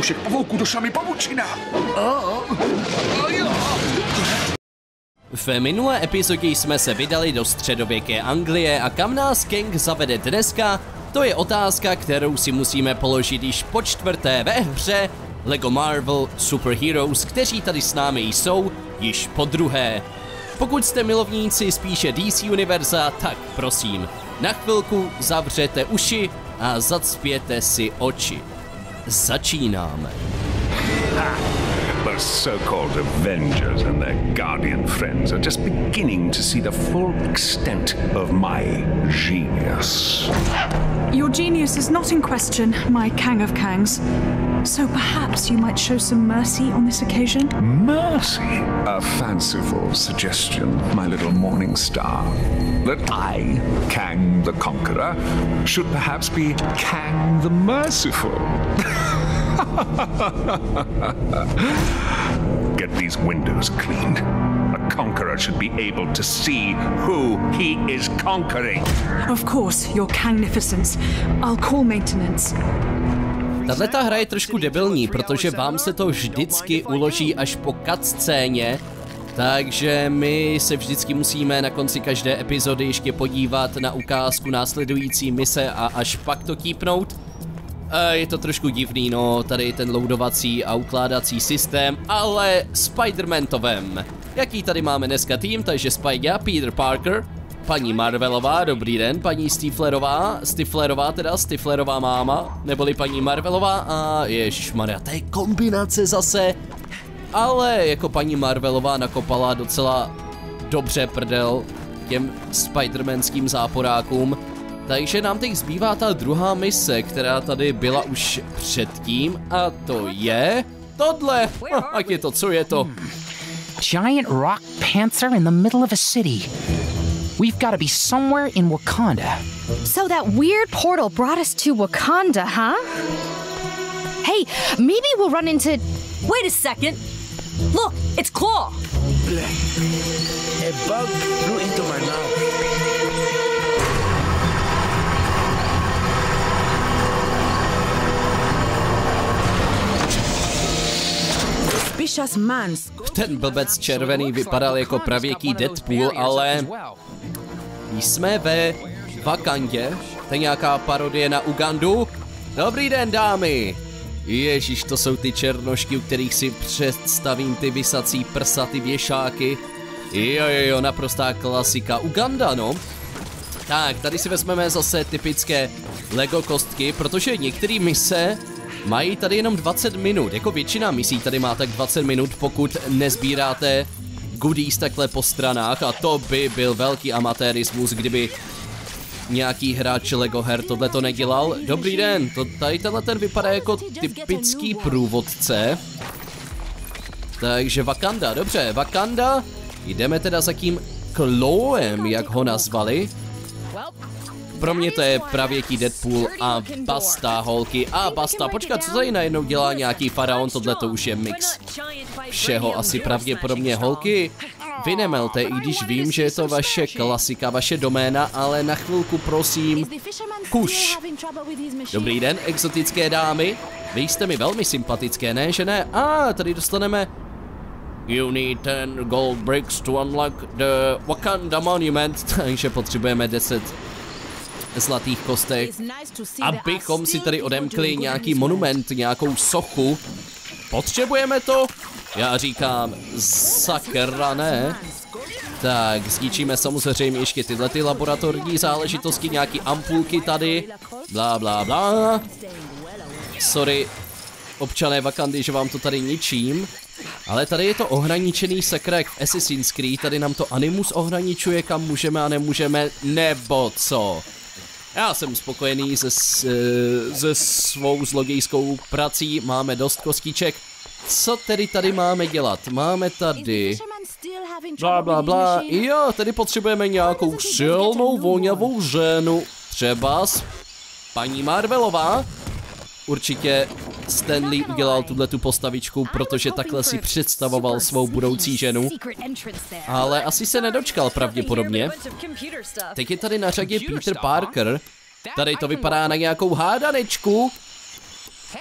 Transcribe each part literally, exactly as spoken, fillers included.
všech pavouků došla mi pavučina. V minulé epizodě jsme se vydali do středověké Anglie a kam nás Kang zavede dneska, to je otázka, kterou si musíme položit již po čtvrté ve hře LEGO Marvel Super Heroes, kteří tady s námi jsou již po druhé. Pokud jste milovníci spíše D C univerza, tak prosím, na chvilku zavřete uši a zacpěte si oči. Začínáme. The so-called Avengers and their Guardian friends are just beginning to see the full extent of my genius. Your genius is not in question, my Kang of Kangs. So perhaps you might show some mercy on this occasion? Mercy? A fanciful suggestion, my little morning star. That I, Kang the Conqueror, should perhaps be Kang the Merciful. Get these windows cleaned. A conqueror should be able to see who he is conquering. Of course, your Kangnificence. I'll call maintenance. Tato hra je trošku debilní, protože vám se to vždycky uloží až po cutscéně, takže my se vždycky musíme na konci každé epizody ještě podívat na ukázku následující mise a až pak to típnout. Je to trošku divný, no, tady ten loadovací a ukládací systém, ale Spider-Man to vem. Jaký tady máme dneska tým, takže Spidey, Peter Parker, paní Marvelová, dobrý den, paní Stiflerová, Stiflerová teda, Stiflerová máma, neboli paní Marvelová a ježišmarja, to je kombinace zase, ale jako paní Marvelová nakopala docela dobře prdel těm spidermanským záporákům. Takže nám teď zbývá ta druhá mise, která tady byla už předtím, a to je tohle. Jak je to, co je to? Giant rock panther in the middle of a city. We've got to be somewhere in Wakanda. So that weird portal brought us to Wakanda, huh? Hey, maybe we'll run into... Wait a second. Look, it's Claw. A bug flew into my mouth. Ten blbec červený vypadal jako pravěký Deadpool, ale jsme ve Wakandě, to je nějaká parodie na Ugandu. Dobrý den, dámy! Ježíš, to jsou ty černošky, u kterých si představím ty vysací prsa, ty věšáky. Jo, jo, jo, naprostá klasika. Uganda, no. Tak, tady si vezmeme zase typické Lego kostky, protože některé mise mají tady jenom dvacet minut, jako většina misí tady má tak dvacet minut, pokud nezbíráte goodies takhle po stranách, a to by byl velký amatérismus, kdyby nějaký hráč Lego her tohle to nedělal. Dobrý den, to, tady tenhle ten vypadá jako typický průvodce. Takže Wakanda, dobře, Wakanda, jdeme teda za tím Clawem, jak ho nazvali. Pro mě to je pravěký Deadpool a basta, holky. A basta, počkat, co tady najednou dělá nějaký faraon, tohle to už je mix všeho, asi pravděpodobně, holky. Vy nemelte, i když vím, že je to vaše klasika, vaše doména, ale na chvilku prosím, kuš. Dobrý den, exotické dámy, vy jste mi velmi sympatické, ne, že ne? A ah, tady dostaneme... You need ten gold bricks to unlock the Wakanda monument, takže potřebujeme deset zlatých kostek, abychom si tady odemkli nějaký monument, nějakou sochu. Potřebujeme to? Já říkám, sakra ne. Tak, zničíme samozřejmě ještě tyhle ty laboratorní záležitosti, nějaký ampulky tady, blá, blá, blá. Sorry, občané Wakandy, že vám to tady ničím, ale tady je to ohraničený sekret v Assassin's Creed, tady nám to Animus ohraničuje, kam můžeme a nemůžeme, nebo co? Já jsem spokojený se, se svou zlogejskou prací, máme dost kostiček. Co tedy tady máme dělat? Máme tady... Blá, blá, blá. Jo, tady potřebujeme nějakou silnou, vonavou ženu. Třeba paní Marvelová. Určitě Stan Lee udělal tuhletu postavičku, protože takhle si představoval svou budoucí ženu. Ale asi se nedočkal pravděpodobně. Teď je tady na řadě Peter Parker. Tady to vypadá na nějakou hádanečku.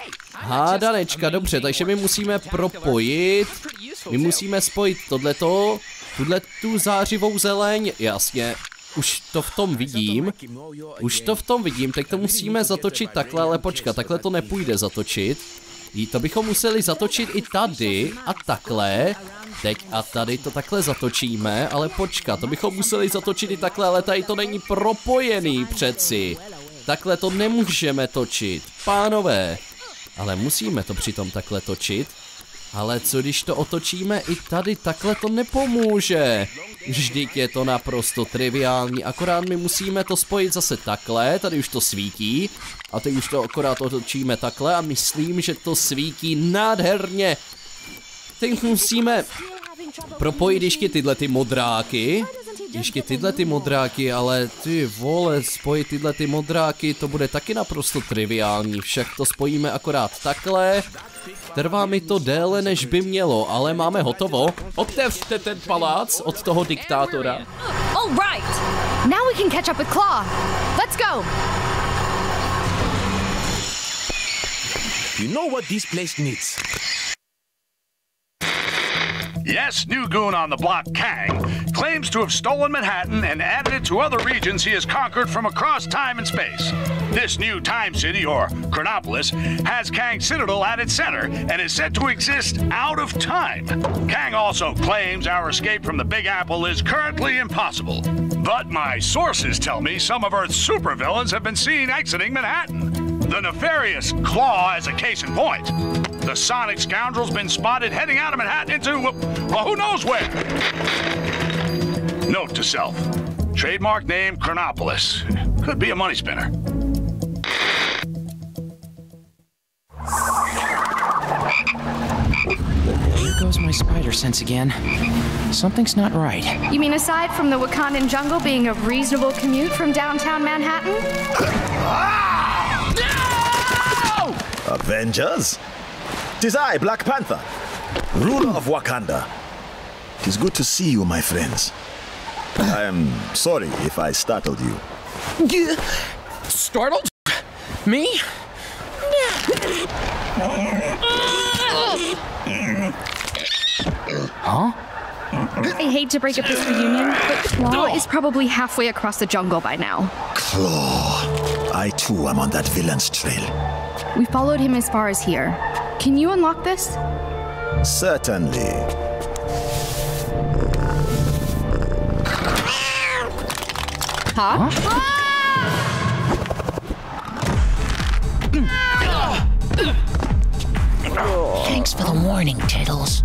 Hádanečka, dobře, takže my musíme propojit, my musíme spojit tohleto, tuhle tu zářivou zeleň, jasně, už to v tom vidím, už to v tom vidím, tak to musíme zatočit takhle, ale počkat, takhle to nepůjde zatočit. To bychom museli zatočit i tady a takhle, teď a tady to takhle zatočíme, ale počkat, to bychom museli zatočit i takhle, ale tady to není propojený přeci. Takhle to nemůžeme točit, pánové. Ale musíme to přitom takhle točit. Ale co když to otočíme i tady, takhle to nepomůže. Vždyť je to naprosto triviální, akorát my musíme to spojit zase takhle, tady už to svítí. A teď už to akorát otočíme takhle a myslím, že to svítí nádherně. Teď musíme propojit ještě tyhle ty modráky. Ještě tyhle ty modráky, ale ty vole, spojit tyhle ty modráky, to bude taky naprosto triviální, však to spojíme akorát takhle. Trvá mi to déle, než by mělo, ale máme hotovo. Otevřte ten palác od toho diktátora. All right. Now we can catch up with Claw. Let's go. You know what this place needs? Yes, new goon on the block, Kang, claims to have stolen Manhattan and added it to other regions he has conquered from across time and space. This new Time City, or Chronopolis, has Kang Citadel at its center and is said to exist out of time. Kang also claims our escape from the Big Apple is currently impossible. But my sources tell me some of Earth's supervillains have been seen exiting Manhattan. The nefarious Claw as a case in point. The Sonic scoundrel's been spotted heading out of Manhattan into, well, who knows where? Note to self. Trademark name Chronopolis. Could be a money spinner. Here goes my spider sense again. Something's not right. You mean aside from the Wakandan jungle being a reasonable commute from downtown Manhattan? Avengers? 'Tis I, Black Panther, ruler of Wakanda. 'Tis good to see you, my friends. I am sorry if I startled you. Startled? Me? Huh? I hate to break up this reunion, but Claw is probably halfway across the jungle by now. Claw. I too am on that villain's trail. We followed him as far as here. Can you unlock this? Certainly. Huh? Thanks for the warning, Tiddles.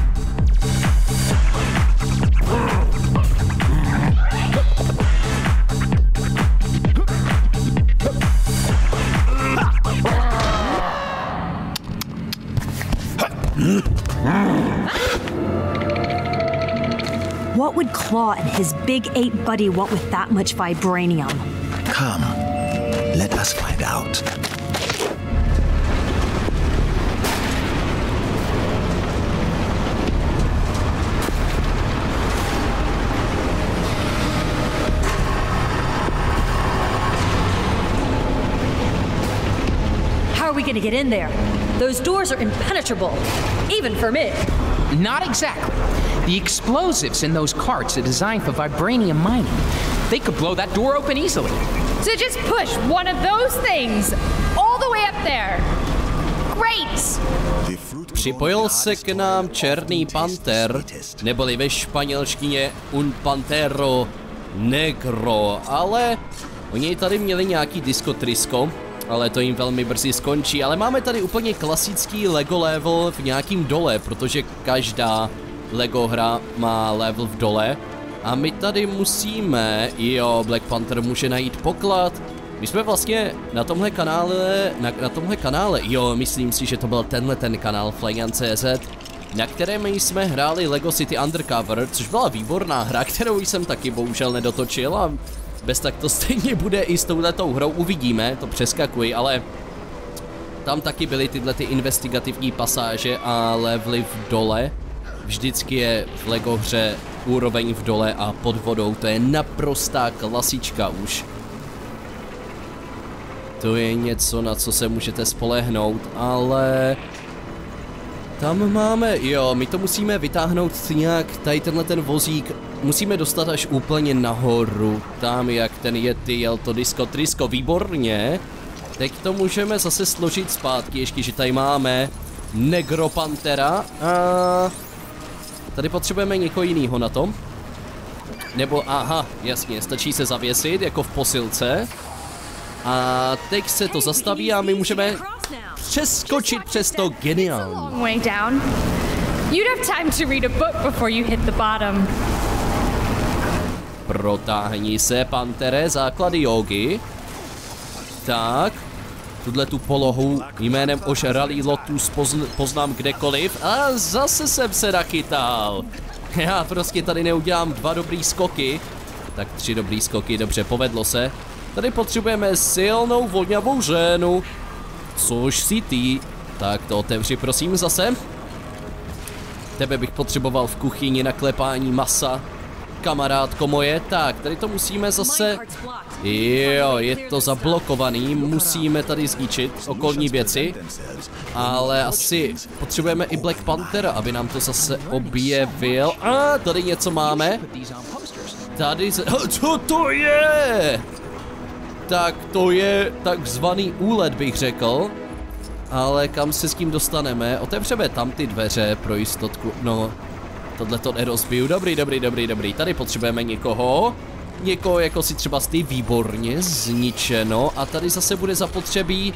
What would Claw and his big ape buddy want with that much vibranium? Come, let us find out. How are we gonna get in there? Those doors are impenetrable, even for me. Not exactly. The explosives in those carts are designed for vibranium mining. They could blow that door open easily. So just push one of those things all the way up there. Great! Připojil se k nám Černý panter, neboli ve španělštině un pantero negro, ale oni tady měli nějaký disco trisko, ale to jim velmi brzy skončí, ale máme tady úplně klasický Lego level v nějakým dole, protože každá Lego hra má level v dole a my tady musíme, jo, Black Panther může najít poklad. My jsme vlastně na tomhle kanále, na, na tomhle kanále, jo, myslím si, že to byl tenhle ten kanál Flagan tečka cé zet, na kterém jsme hráli Lego City Undercover, což byla výborná hra, kterou jsem taky bohužel nedotočil a bez tak to stejně bude i s touhletou hrou, uvidíme, to přeskakuji, ale tam taky byly tyhle ty investigativní pasáže a levely v dole. Vždycky je v Lego hře úroveň v dole a pod vodou, to je naprostá klasička už. to je něco, na co se můžete spolehnout, ale... Tam máme, jo, my to musíme vytáhnout nějak, tady tenhle ten vozík musíme dostat až úplně nahoru, tam jak ten Yeti jel to disko trisko, výborně. Teď to můžeme zase složit zpátky, ještě že tady máme Negropantera a tady potřebujeme někoho jiného na tom. Nebo, aha, jasně, stačí se zavěsit, jako v posilce. A teď se to zastaví a my můžeme přeskočit přes to geniální. Way down. You'd have time to read a book before you hit the bottom. Protáhni se, Pantere, základy jógy. Tak, tuhle tu polohu jménem ožralý lotus pozn poznám kdekoliv a zase jsem se nachytal. Já prostě tady neudělám dva dobrý skoky. Tak tři dobrý skoky, dobře, povedlo se. Tady potřebujeme silnou voňavou ženu. Což si ty. Tak to otevři prosím zase. Tebe bych potřeboval v kuchyni na klepání masa. Kamarádko moje, tak tady to musíme zase... Jo, je to zablokovaný, musíme tady zničit okolní věci. Ale asi potřebujeme i Black Panthera, aby nám to zase objevil. A tady něco máme. Tady se... Co to je? Tak to je takzvaný úlet, bych řekl. Ale kam se s tím dostaneme? Otevřeme tam ty dveře pro jistotku. No, tohle to nerozbiju. Dobrý, dobrý, dobrý, dobrý. Tady potřebujeme někoho. Někoho jako si třeba ty, výborně zničeno. A tady zase bude zapotřebí...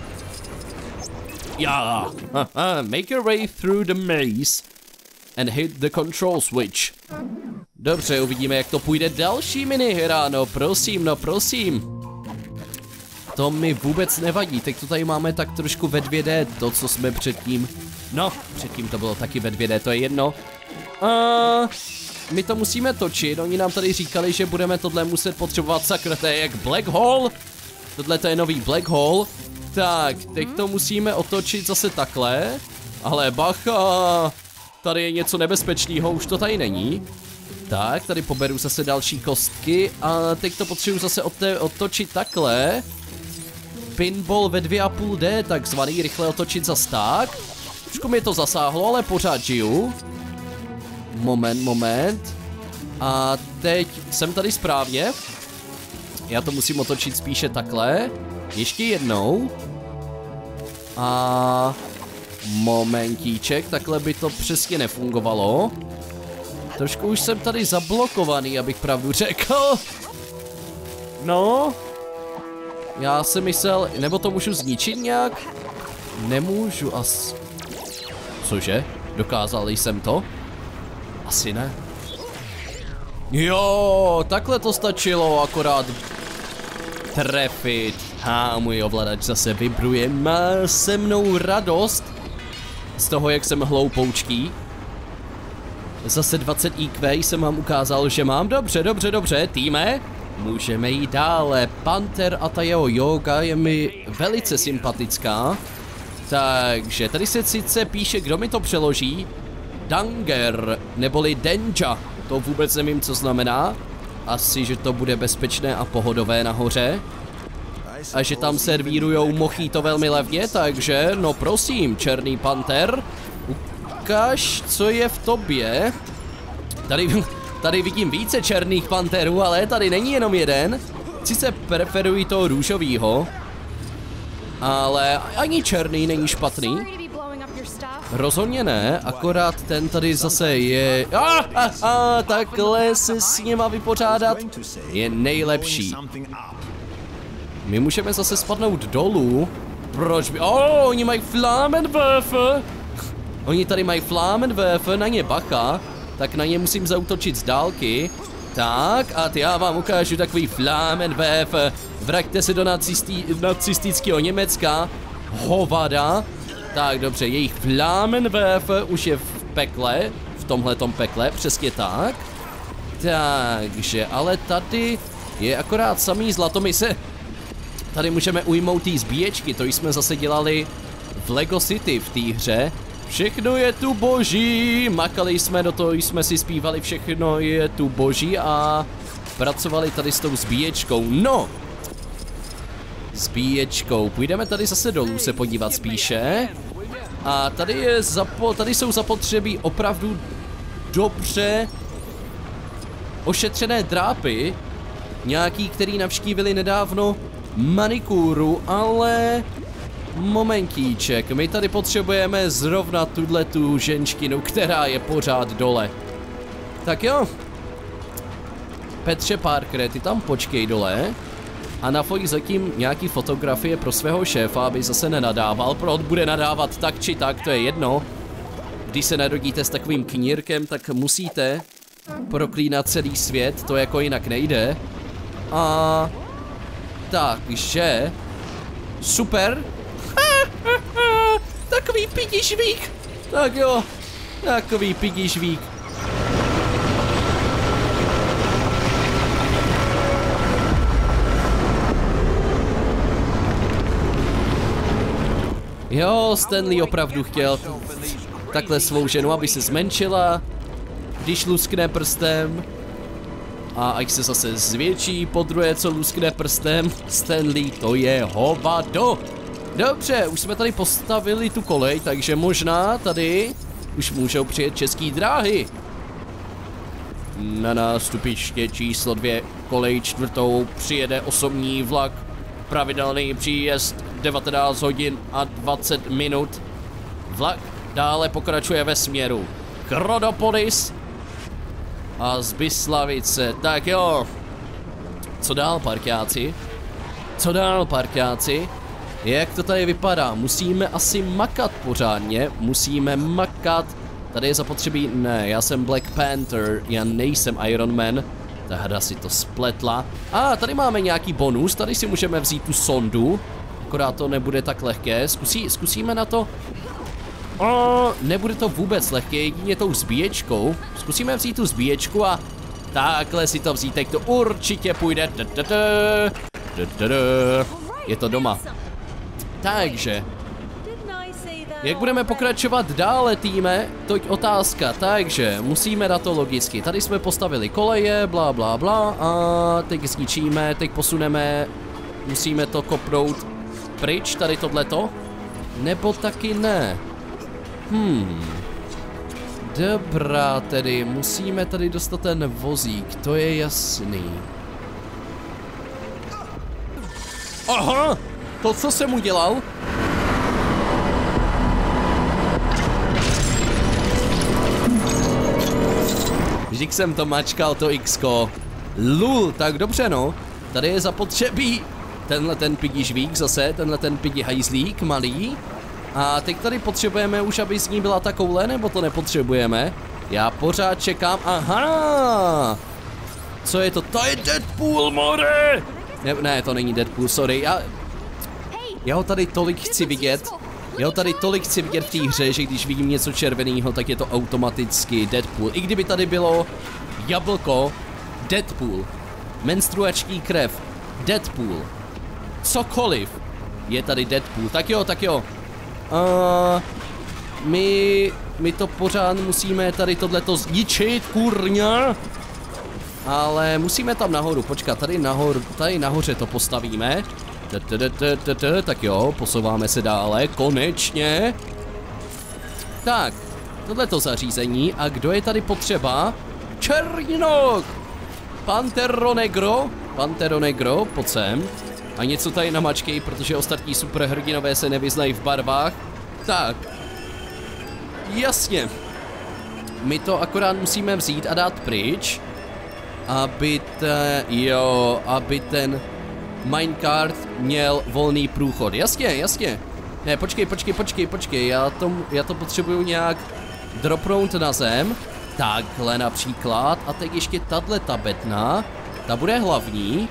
Já. Yeah. Make your way through the maze and hit the control switch. Dobře, uvidíme, jak to půjde. Další minihra, no prosím, no prosím. To mi vůbec nevadí, teď to tady máme tak trošku ve dvě dé, to co jsme předtím, no, předtím to bylo taky ve dvě dé, to je jedno. A my to musíme točit, oni nám tady říkali, že budeme tohle muset potřebovat, sakra, to je jak Black Hole, tohle to je nový Black Hole, tak, teď to musíme otočit zase takhle, ale bacha, tady je něco nebezpečného, už to tady není. Tak, tady poberu zase další kostky a teď to potřebuji zase otočit takhle. Pinball ve dvě a půl dé, takzvaný, rychle otočit zas tak. Trošku mi to zasáhlo, ale pořád žiju. Moment, moment. A teď jsem tady správně. Já to musím otočit spíše takhle. Ještě jednou. A momentíček, takhle by to přesně nefungovalo. Trošku už jsem tady zablokovaný, abych pravdu řekl. No. Já jsem myslel, nebo to můžu zničit nějak? Nemůžu as... Cože? Dokázal jsem to? Asi ne. Jo, takhle to stačilo, akorát trefit. A můj ovladač zase vibruje, má se mnou radost z toho, jak jsem hloupoučký. Zase dvacet í kvé jsem vám ukázal, že mám. Dobře, dobře, dobře, týme. Můžeme jít dále. Panther a ta jeho jóga je mi velice sympatická. Takže tady se sice píše, kdo mi to přeloží. Danger, neboli Denja. To vůbec nevím, co znamená. Asi, že to bude bezpečné a pohodové nahoře. A že tam servírujou mojito velmi levně, takže no prosím, Černý Panther. Ukaž, co je v tobě. Tady, tady vidím více černých panterů, ale tady není jenom jeden. Sice preferuji toho růžovýho, ale ani černý není špatný. Rozhodně ne, akorát ten tady zase je... A, a, a, takhle se s nima vypořádat je nejlepší. My můžeme zase spadnout dolů. Proč by... Oh, oni mají Flammenwerfer. Oni tady mají Flammenwerfer, na ně bacha. Tak na ně musím zaútočit z dálky. Tak, a já vám ukážu takový Flammenwerfer. Vraťte se do nacisti nacistického Německa. Hovada. Tak, dobře, jejich Flammenwerfer už je v pekle. V tomhletom pekle, přesně tak. Takže, ale tady je akorát samý zlatomise. Tady můžeme ujmout ty zbíječky, to jsme zase dělali v Lego City v té hře. Všechno je tu boží, makali jsme do toho, jsme si zpívali všechno je tu boží a pracovali tady s tou zbíječkou. No, Zbíječkou. Půjdeme tady zase dolů se podívat spíše. A tady, je zapo tady jsou zapotřebí opravdu dobře ošetřené drápy. Nějaký, který navštívili nedávno manikúru, ale momentíček, my tady potřebujeme zrovna tuhletu ženškinu, která je pořád dole. Tak jo. Petře Parkere, ty tam počkej dole. A nafoj zatím nějaký fotografie pro svého šéfa, aby zase nenadával. Proč bude nadávat tak či tak, to je jedno. Když se narodíte s takovým knírkem, tak musíte proklínat celý svět, to jako jinak nejde. A takže super. Takový pidižvík. Tak jo, takový pidižvík. Jo, Stanley opravdu chtěl takhle svou ženu, aby se zmenšila, když luskne prstem. A až se zase zvětší po druhé, co luskne prstem, Stanley, to je hovado. Dobře, už jsme tady postavili tu kolej, takže možná tady už můžou přijet České dráhy. Na nástupiště číslo dvě, kolej čtvrtou, přijede osobní vlak, pravidelný příjezd devatenáct hodin a dvacet minut. Vlak dále pokračuje ve směru Chronopolis a Zbyslavice. Tak jo. Co dál, parťáci? Co dál, parťáci? Jak to tady vypadá? Musíme asi makat pořádně. Musíme makat. Tady je zapotřebí... Ne, já jsem Black Panther. Já nejsem Iron Man. Ta hra si to spletla. A tady máme nějaký bonus. Tady si můžeme vzít tu sondu. Akorát to nebude tak lehké. Zkusí, zkusíme na to. O, nebude to vůbec lehké, jedině tou zbíječkou. Zkusíme vzít tu zbíječku a takhle si to vzít, tak to určitě půjde. Je to doma. Takže jak budeme pokračovat dále, týme? Toť otázka, takže musíme na to logicky. Tady jsme postavili koleje, blá blá blá a teď zničíme, teď posuneme. Musíme to kopnout pryč, tady tohleto. Nebo taky ne. Hmm. Dobrá, tedy musíme tady dostat ten vozík, to je jasný. Aha, to co jsem udělal? Vždyť jsem to mačkal, to X-ko. Lul, tak dobře no. Tady je zapotřebí tenhle ten pidižvík zase, tenhle ten pidi hajzlík malý. A teď tady potřebujeme už, aby z ní byla ta koule, nebo to nepotřebujeme? Já pořád čekám, aha! Co je to? To je Deadpool, more! Ne, ne, to není Deadpool, sorry, já... Já ho tady tolik chci vidět. Já ho tady tolik chci vidět v té hře, že když vidím něco červeného, tak je to automaticky Deadpool. I kdyby tady bylo jablko, Deadpool. Menstruační krev, Deadpool. Cokoliv, je tady Deadpool. Tak jo, tak jo. Uh, my, my to pořád musíme tady tohleto zničit, kurňa. Ale musíme tam nahoru, počkat, tady nahoru, tady nahoře to postavíme. Tak jo, posouváme se dále, konečně. Tak, tohleto zařízení, a kdo je tady potřeba? Černok! Pantero Negro, Pantero Negro, pojď sem. A něco tady namačkej, protože ostatní superhrdinové se nevyznají v barvách. Tak. Jasně. My to akorát musíme vzít a dát pryč. Aby te, jo, aby ten minecart měl volný průchod. Jasně, jasně. Ne, počkej, počkej, počkej, počkej. Já to, já to potřebuju nějak dropnout na zem. Takhle například. A teď ještě tahle tabetna. Ta bude hlavní.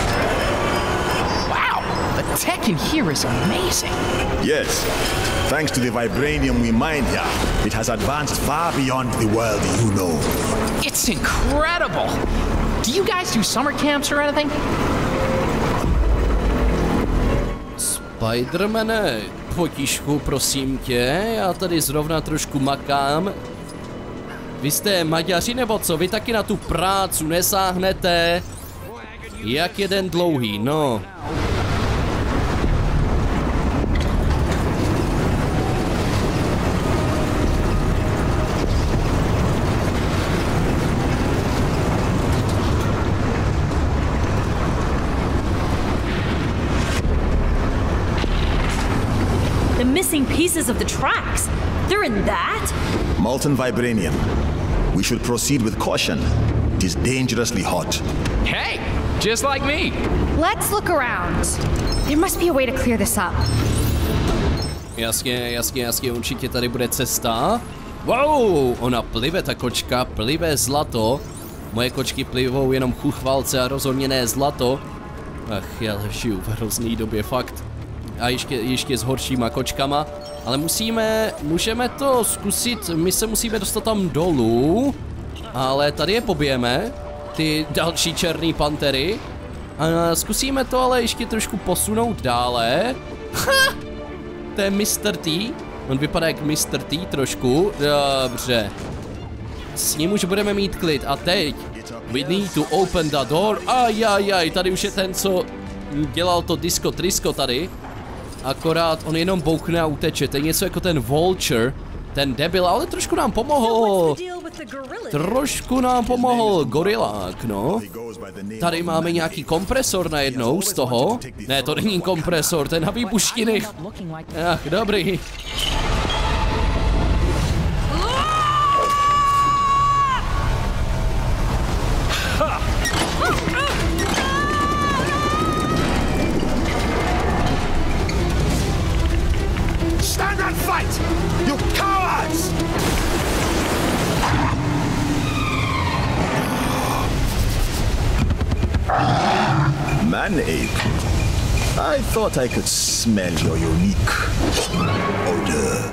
The tech in here is amazing. Yes. Thanks to the vibranium we mined here, it has advanced far beyond the world you know. It's incredible. Do you guys do summer camps or anything? Spidermane, potišku, prosím tě, já tady zrovna trošku makám. Vy jste Maďaři nebo co? Vy taky na tu prácu nesáhnete. Jak jeden dlouhý, no. The missing pieces of the tracks. They're in that? Molten vibranium. We should proceed with caution. It is dangerously hot. Hey, just like me. Let's look around. There must be a way to clear this up. Jasně, jasně, jasně, určitě tady bude cesta. Wow, ona plive, ta kočka, plive zlato. Moje kočky plivou jenom chuchvalce a rozhodně ne zlato. Ach, já žiju v hrozný době, fakt. A ještě, ještě s horšíma kočkama. Ale musíme, můžeme to zkusit, my se musíme dostat tam dolů. Ale tady je pobijeme, ty další černý pantery. A zkusíme to ale ještě trošku posunout dále. Ha! To je mister T. On vypadá jak mister T trošku. Dobře. S ním už budeme mít klid. A teď. We need to open the door. Ajajaj, tady už je ten, co dělal to disco trisko tady. Akorát on jenom bouchne a uteče. To je něco jako ten Vulture. Ten debil, ale trošku nám pomohl. Trošku nám pomohl gorilák, no. Tady máme nějaký kompresor najednou z toho. Ne, to není kompresor, ten na výbuštiny. Ach, dobrý. Stand and fight! You cowards! Man-ape. I thought I could smell your unique odor.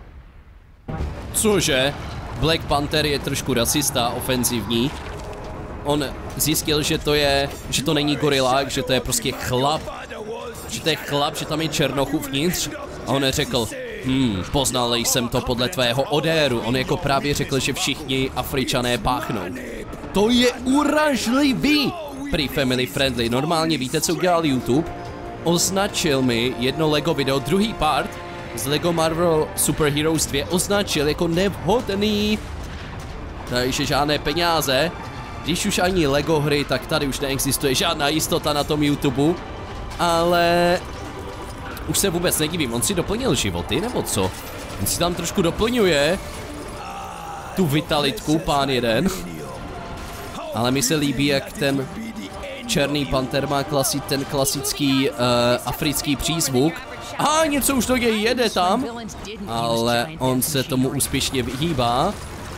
Cože? Black Panther je trošku rasista, ofenzivní. On zjistil, že to je, že to není gorilák, že to je prostě chlap. Že to je chlap, že tam je černoch uvnitř. A on řekl, hm, poznal jsem to podle tvého odéru. On jako právě řekl, že všichni Afričané páchnou. To je uražlivý! Prý family friendly. Normálně víte, co udělal YouTube? Označil mi jedno Lego video, druhý part z Lego Marvel Super Heroes dva označil jako nevhodný. Takže žádné peníze. Když už ani Lego hry, tak tady už neexistuje žádná jistota na tom YouTube. Ale už se vůbec nedivím, on si doplnil životy, nebo co? On si tam trošku doplňuje tu vitalitku, pán jeden. Ale mi se líbí, jak ten černý panter má klasi, ten klasický uh, africký přízvuk. A něco už to je, jede tam, ale on se tomu úspěšně vyhýbá.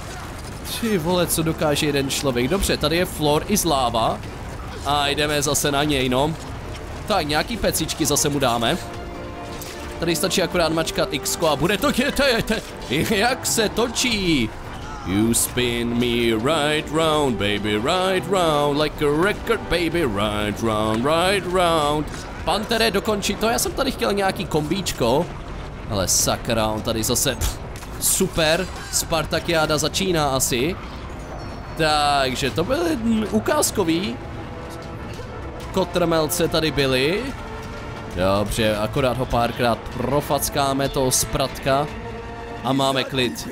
Ty vole, co dokáže jeden člověk. Dobře, tady je Floor i zláva. A jdeme zase na něj, no. Tak, nějaký pecičky zase mu dáme. Tady stačí akorát mačkat X a bude to květe. Jak se točí? You spin me right round, baby, right round, like a record, baby, right round, right round. Pantere, dokončí to, já jsem tady chtěl nějaký kombíčko, ale sakra, on tady zase, pff, super, Spartakiáda začíná asi. Takže to byly ukázkový. Kotrmelce tady byly. Dobře, akorát ho párkrát profackáme toho Spratka a máme klid.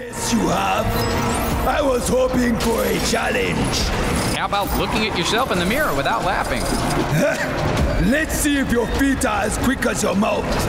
I was hoping for a challenge. How about looking at yourself in the mirror without laughing? Let's see if your feet are as quick as your mouth.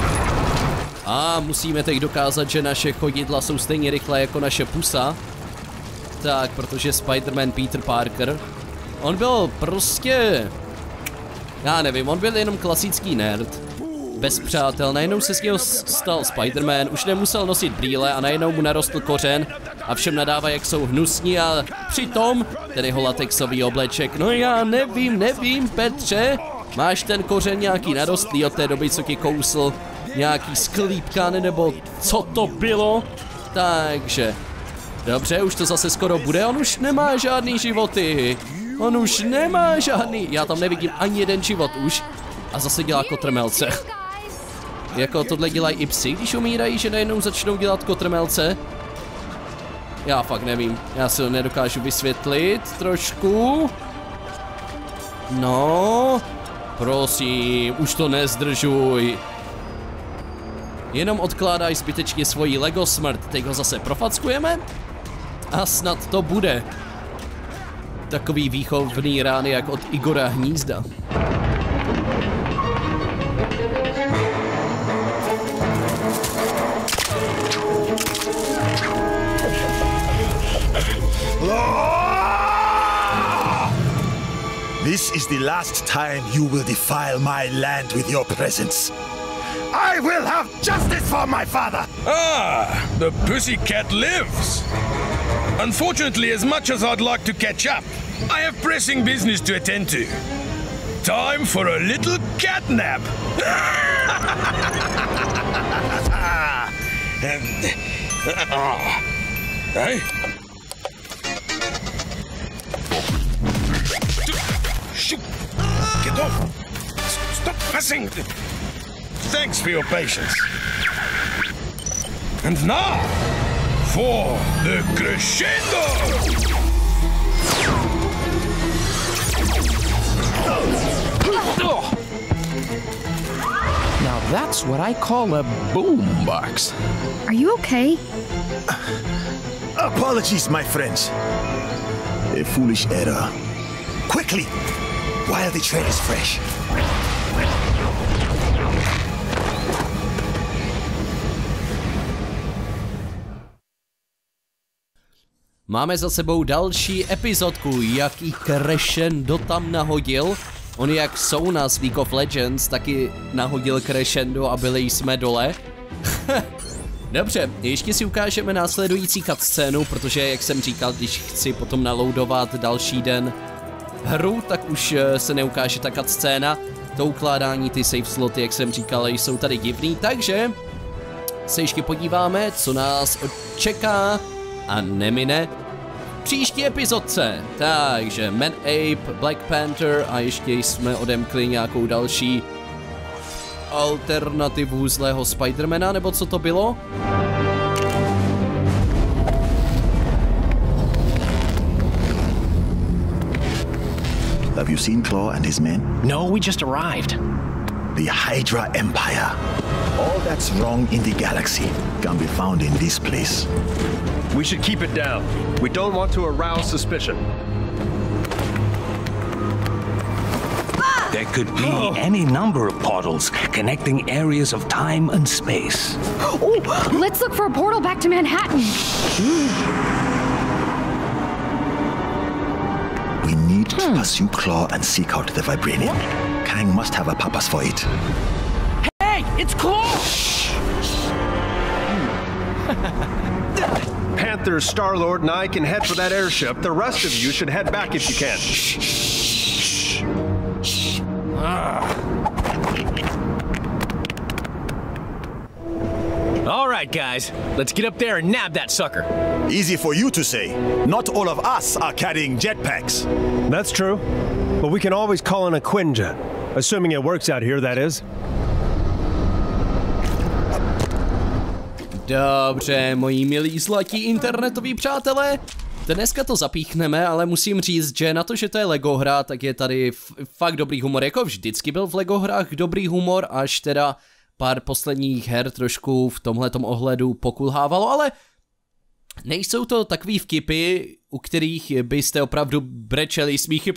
A musíme teď dokázat, že naše chodidla jsou stejně rychlé jako naše pusa. Tak, protože Spider-Man Peter Parker, on byl prostě, já nevím, on byl jenom klasický nerd. Bez přátel, najednou se z něho stal Spider-Man, už nemusel nosit brýle a najednou mu narostl kořen a všem nadává, jak jsou hnusní a přitom ten jeho latexový obleček. No já nevím, nevím, Petře, máš ten kořen nějaký narostlý od té doby, co ti kousl nějaký sklípkan nebo co to bylo? Takže, dobře, už to zase skoro bude, on už nemá žádný životy, on už nemá žádný, já tam nevidím ani jeden život už a zase dělá kotrmelce. Jako tohle dělají i psi, když umírají, že najednou začnou dělat kotrmelce. Já fakt nevím, já si to nedokážu vysvětlit trošku. No, prosím, už to nezdržuj. Jenom odkládaj zbytečně svoji Lego smrt, teď ho zase profackujeme a snad to bude. Takový výchovný rány jak od Igora Hnízda. is the last time you will defile my land with your presence. I will have justice for my father! Ah, the pussycat lives. Unfortunately, as much as I'd like to catch up, I have pressing business to attend to. Time for a little cat nap. Hey? Shoot! Get off! Stop pressing! Thanks for your patience. And now, for the crescendo! Now that's what I call a boombox. Are you okay? Apologies, my friends. A foolish error. Quickly, while the trail is fresh. Máme za sebou další epizodku, jaký crescendo tam nahodil. On jak jsou na League of Legends, taky nahodil crescendo a byli jsme dole. Dobře, ještě si ukážeme následující cutscénu, protože jak jsem říkal, když chci potom naloadovat další den hru, tak už se neukáže ta cutscéna. To ukládání, ty save sloty, jak jsem říkal, jsou tady divný, takže se ještě podíváme, co nás čeká a nemine příští epizodce. Takže Man Ape, Black Panther a ještě jsme odemkli nějakou další alternativu zlého Spidermana, nebo co to bylo? Have you seen Claw and his men? No, we just arrived. The Hydra Empire. All that's wrong in the galaxy can be found in this place. We should keep it down. We don't want to arouse suspicion. There could be oh. any number of portals connecting areas of time and space. Oh, let's look for a portal back to Manhattan. We need to hmm. pursue Claw and seek out the Vibranium. Kang must have a purpose for it. Hey, it's Claw! Panther, Star-Lord, and I can head for that airship. The rest of you should head back if you can. All right, guys. Let's get up there and nab that sucker. Easy for you to say. Not all of us are carrying jetpacks. That's true. But we can always call in a Quinjet. Assuming it works out here, that is. Dobře, moji milí zlatí internetoví přátelé. Dneska to zapíchneme, ale musím říct, že na to, že to je Lego hra, tak je tady fakt dobrý humor. Jako vždycky byl v Lego hrách dobrý humor, až teda pár posledních her trošku v tomhletom ohledu pokulhávalo, ale nejsou to takový vtipy, u kterých byste opravdu brečeli smíchy.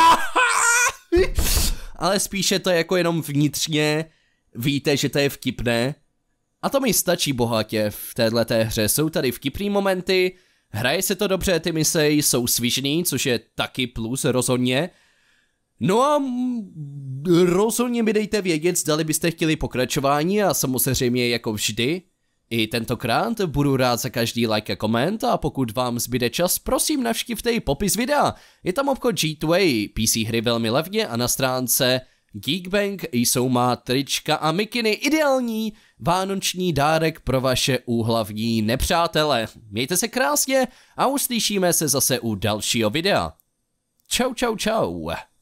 Ale spíše to jako jenom vnitřně víte, že to je vtipné. A to mi stačí bohatě v téhleté hře. Jsou tady vtipný momenty, hraje se to dobře, ty mise jsou svižný, což je taky plus rozhodně. No a rozhodně mi dejte vědět, zdali byste chtěli pokračování a samozřejmě jako vždy. I tentokrát budu rád za každý like a koment a pokud vám zbyde čas, prosím navštivte i popis videa. Je tam obchod G dva A, P C hry velmi levně a na stránce Geekbank jsou má trička a mikiny, ideální vánoční dárek pro vaše úhlavní nepřátele. Mějte se krásně a uslyšíme se zase u dalšího videa. Čau, čau, čau.